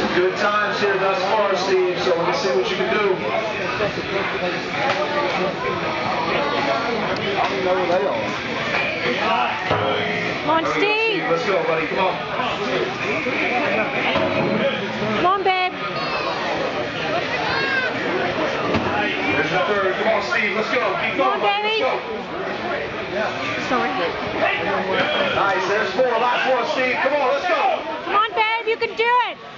Good times here thus far, Steve, so let's see what you can do. I don't know where they are. Come on, Steve. Let's go, buddy. Come on. Come on, babe. There's the third. Come on, Steve. Let's go. Keep going, baby. Let's go. Sorry. Nice. There's four. Last one, Steve. Come on. Let's go. Come on, babe. You can do it.